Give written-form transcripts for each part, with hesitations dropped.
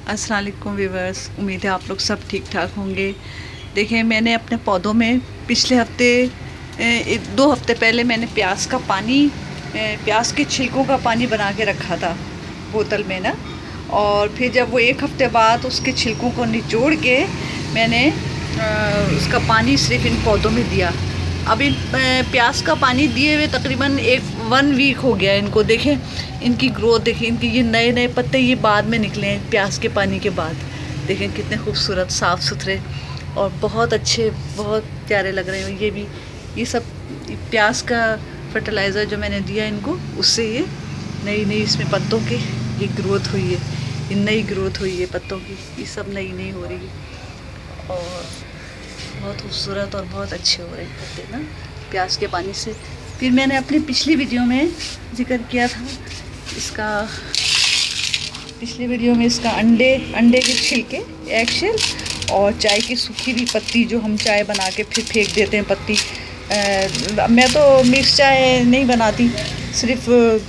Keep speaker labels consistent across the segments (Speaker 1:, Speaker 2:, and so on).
Speaker 1: अस्सलाम वालेकुम व्यूअर्स, उम्मीद है आप लोग सब ठीक ठाक होंगे। देखें, मैंने अपने पौधों में पिछले हफ्ते 2 हफ्ते पहले मैंने प्याज का पानी, प्याज के छिलकों का पानी बना के रखा था बोतल में ना। और फिर जब वो 1 हफ्ते बाद उसके छिलकों को निचोड़ के मैंने उसका पानी सिर्फ इन पौधों में दिया। अब इन प्याज का पानी दिए हुए तकरीबन 1 वीक हो गया इनको। देखें इनकी ग्रोथ, देखें इनके ये नए नए पत्ते ये बाद में निकले हैं प्याज के पानी के बाद। देखें कितने खूबसूरत साफ़ सुथरे और बहुत अच्छे, बहुत प्यारे लग रहे हैं। ये सब प्याज का फर्टिलाइज़र जो मैंने दिया इनको, उससे ये नई इसमें पत्तों की ये ग्रोथ हुई है, ये नई ग्रोथ हुई है पत्तों की, ये सब नई हो रही है और बहुत खूबसूरत और बहुत अच्छे हो रहे हैं पत्ते ना प्याज के पानी से। फिर मैंने अपनी पिछली वीडियो में जिक्र किया था इसका, पिछली वीडियो में इसका अंडे के छिलके, एग शेल और चाय की सूखी हुई पत्ती जो हम चाय बना के फिर फेंक देते हैं पत्ती। मैं तो मिक्स चाय नहीं बनाती, सिर्फ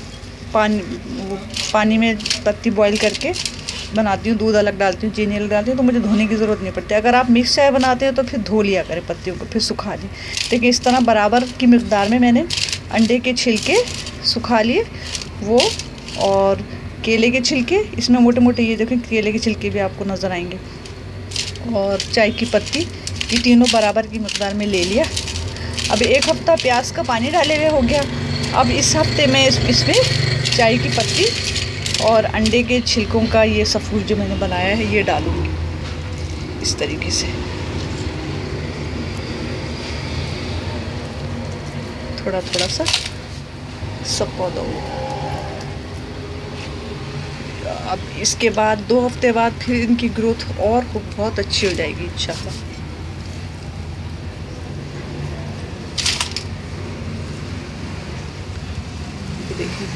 Speaker 1: पानी में पत्ती बॉईल करके बनाती हूँ, दूध अलग डालती हूँ, चीनी अलग डालती हूँ, तो मुझे धोने की ज़रूरत नहीं पड़ती। अगर आप मिक्स चाय बनाते हो तो फिर धो लिया करें पत्तियों को, फिर सुखा लें। देखिए इस तरह बराबर की मिक़दार में मैंने अंडे के छिलके सुखा लिए वो, और केले के छिलके, इसमें मोटे मोटे ये देखें केले के छिलके भी आपको नज़र आएंगे, और चाय की पत्ती, ये तीनों बराबर की मिक़दार में ले लिया। अब 1 हफ्ता प्याज का पानी डाले हुए हो गया। अब इस हफ्ते में इसमें चाय की पत्ती और अंडे के छिलकों का ये सफ़ूर जो मैंने बनाया है ये डालूँगी इस तरीके से, थोड़ा थोड़ा सा सब पौधों में। अब इसके बाद 2 हफ्ते बाद फिर इनकी ग्रोथ और बहुत अच्छी हो जाएगी इंशाल्लाह। देखिए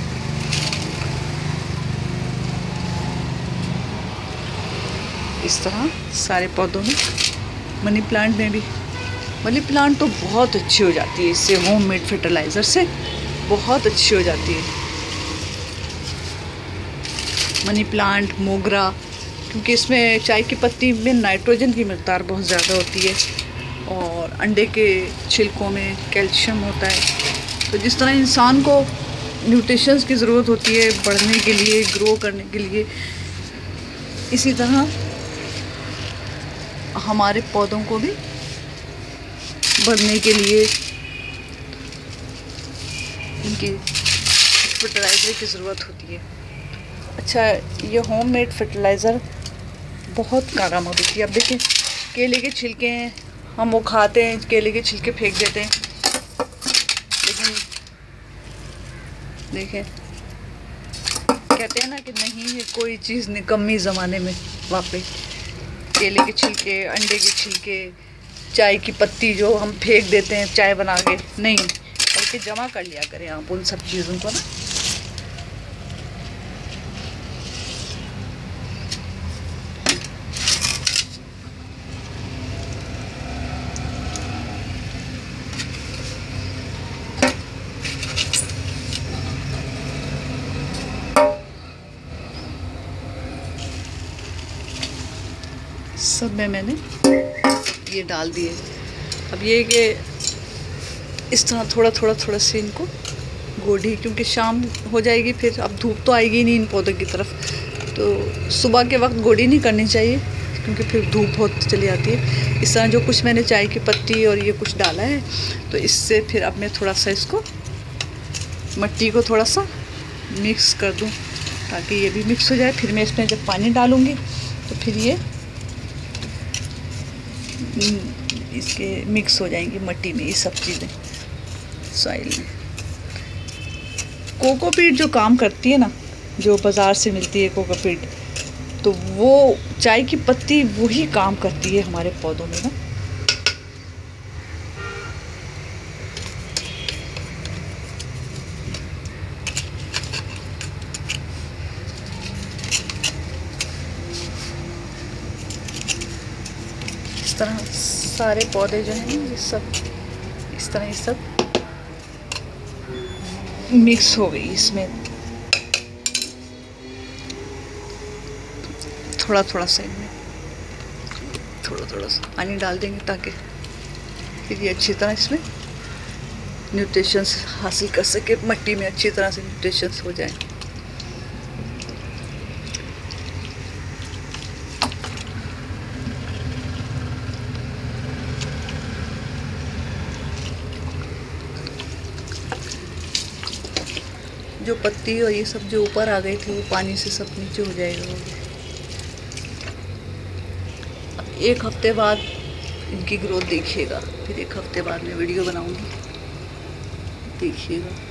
Speaker 1: इस तरह सारे पौधों में, मनी प्लांट में भी, मनी प्लांट तो बहुत अच्छी हो जाती है इससे, होममेड फर्टिलाइज़र से बहुत अच्छी हो जाती है मनी प्लांट, मोगरा, क्योंकि इसमें चाय की पत्ती में नाइट्रोजन की मिक़दार बहुत ज़्यादा होती है और अंडे के छिलकों में कैल्शियम होता है। तो जिस तरह इंसान को न्यूट्रिशंस की ज़रूरत होती है बढ़ने के लिए, ग्रो करने के लिए, इसी तरह हमारे पौधों को भी बढ़ने के लिए इनकी फर्टिलाइज़र की ज़रूरत होती है। अच्छा, ये होममेड फर्टिलाइज़र बहुत कारगर होती है। अब देखिए केले के छिलके हैं, हम वो खाते हैं, केले के छिलके फेंक देते हैं, लेकिन देखें कहते हैं ना कि नहीं है कोई चीज़ निकम्मी ज़माने में। वाकई केले के छिलके, अंडे के छिलके, चाय की पत्ती जो हम फेंक देते हैं चाय बना के, नहीं, बल्कि जमा कर लिया करें आप उन सब चीज़ों को ना। सब में मैंने ये डाल दिए। अब ये कि इस तरह थोड़ा से इनको गोढ़ी, क्योंकि शाम हो जाएगी फिर, अब धूप तो आएगी नहीं इन पौधों की तरफ, तो सुबह के वक्त गोढ़ी नहीं करनी चाहिए क्योंकि फिर धूप बहुत चली आती है। इस तरह जो कुछ मैंने चाय की पत्ती और ये कुछ डाला है, तो इससे फिर अब मैं थोड़ा सा इसको मिट्टी को थोड़ा सा मिक्स कर दूँ ताकि ये भी मिक्स हो जाए। फिर मैं इसमें जब पानी डालूँगी तो फिर ये इसके मिक्स हो जाएंगी मिट्टी में ये सब चीज़ें, सॉइल में। कोकोपीट जो काम करती है ना, जो बाज़ार से मिलती है कोकोपीट, तो वो चाय की पत्ती वही काम करती है हमारे पौधों में ना। इस तरह सारे पौधे जो हैं ये सब इस तरह, ये सब मिक्स हो गई इसमें। थोड़ा थोड़ा सा इनमें थोड़ा थोड़ा सा पानी डाल देंगे ताकि फिर ये अच्छी तरह इसमें न्यूट्रिशंस हासिल कर सके, मिट्टी में अच्छी तरह से न्यूट्रिशंस हो जाए। जो पत्ती और ये सब जो ऊपर आ गई थी वो पानी से सब नीचे हो जाएगा। एक हफ्ते बाद इनकी ग्रोथ देखिएगा, फिर एक हफ्ते बाद मैं वीडियो बनाऊंगी, देखिएगा।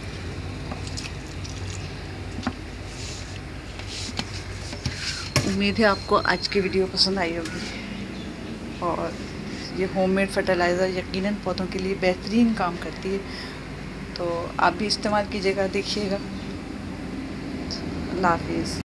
Speaker 1: उम्मीद है आपको आज की वीडियो पसंद आई होगी और ये होममेड फर्टिलाइज़र यकीनन पौधों के लिए बेहतरीन काम करती है, तो आप भी इस्तेमाल कीजिएगा, देखिएगा। अल्लाह हाफिज़।